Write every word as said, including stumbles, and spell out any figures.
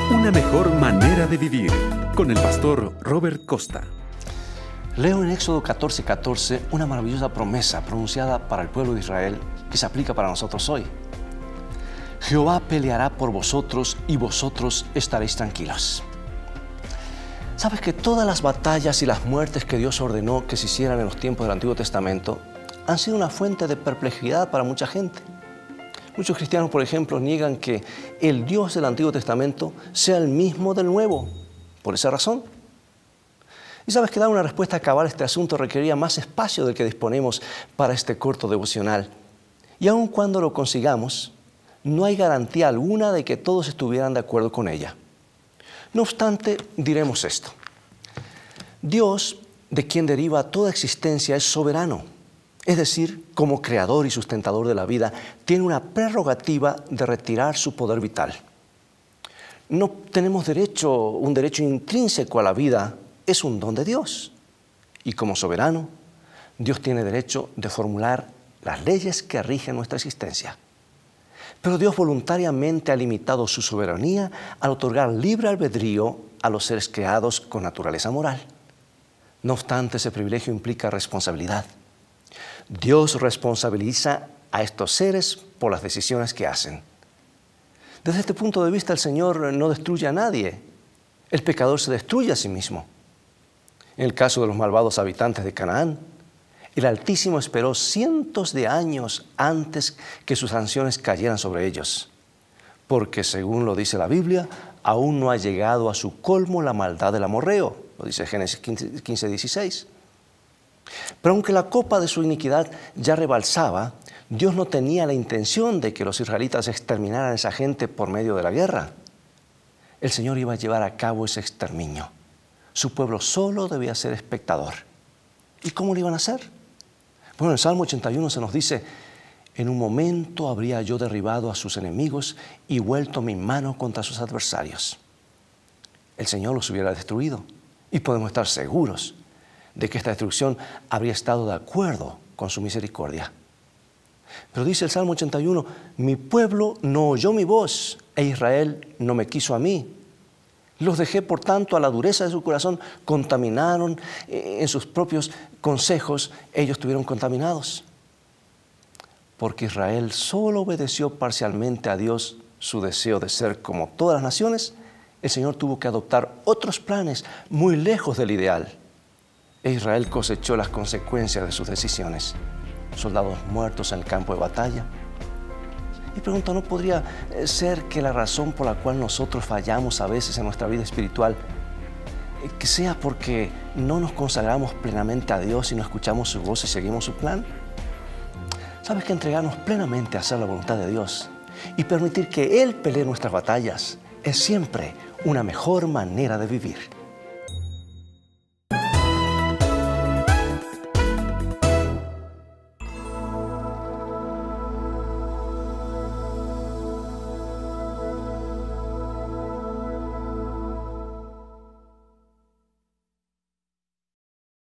Una mejor manera de vivir, con el pastor Robert Costa. Leo en Éxodo catorce, catorce una maravillosa promesa pronunciada para el pueblo de Israel que se aplica para nosotros hoy. Jehová peleará por vosotros y vosotros estaréis tranquilos. ¿Sabes que todas las batallas y las muertes que Dios ordenó que se hicieran en los tiempos del Antiguo Testamento han sido una fuente de perplejidad para mucha gente? Muchos cristianos, por ejemplo, niegan que el Dios del Antiguo Testamento sea el mismo del Nuevo, por esa razón. Y sabes que dar una respuesta cabal a este asunto requeriría más espacio del que disponemos para este corto devocional. Y aun cuando lo consigamos, no hay garantía alguna de que todos estuvieran de acuerdo con ella. No obstante, diremos esto. Dios, de quien deriva toda existencia, es soberano. Es decir, como creador y sustentador de la vida, tiene una prerrogativa de retirar su poder vital. No tenemos derecho, un derecho intrínseco a la vida, es un don de Dios. Y como soberano, Dios tiene derecho de formular las leyes que rigen nuestra existencia. Pero Dios voluntariamente ha limitado su soberanía al otorgar libre albedrío a los seres creados con naturaleza moral. No obstante, ese privilegio implica responsabilidad. Dios responsabiliza a estos seres por las decisiones que hacen. Desde este punto de vista, el Señor no destruye a nadie. El pecador se destruye a sí mismo. En el caso de los malvados habitantes de Canaán, el Altísimo esperó cientos de años antes que sus sanciones cayeran sobre ellos, porque según lo dice la Biblia, aún no ha llegado a su colmo la maldad del amorreo, lo dice Génesis quince, dieciséis. Pero aunque la copa de su iniquidad ya rebalsaba, Dios no tenía la intención de que los israelitas exterminaran a esa gente por medio de la guerra. El Señor iba a llevar a cabo ese exterminio. Su pueblo solo debía ser espectador. ¿Y cómo lo iban a hacer? Bueno, en el Salmo ochenta y uno se nos dice: en un momento habría yo derribado a sus enemigos y vuelto mi mano contra sus adversarios. El Señor los hubiera destruido y podemos estar seguros de que esta destrucción habría estado de acuerdo con su misericordia. Pero dice el Salmo ochenta y uno, mi pueblo no oyó mi voz e Israel no me quiso a mí. Los dejé, por tanto, a la dureza de su corazón, contaminaron en sus propios consejos, ellos estuvieron contaminados. Porque Israel solo obedeció parcialmente a Dios su deseo de ser como todas las naciones, el Señor tuvo que adoptar otros planes muy lejos del ideal. E Israel cosechó las consecuencias de sus decisiones. Soldados muertos en el campo de batalla. Y pregunto, ¿no podría ser que la razón por la cual nosotros fallamos a veces en nuestra vida espiritual que sea porque no nos consagramos plenamente a Dios y no escuchamos su voz y seguimos su plan? ¿Sabes que entregarnos plenamente a hacer la voluntad de Dios y permitir que Él pelee nuestras batallas es siempre una mejor manera de vivir?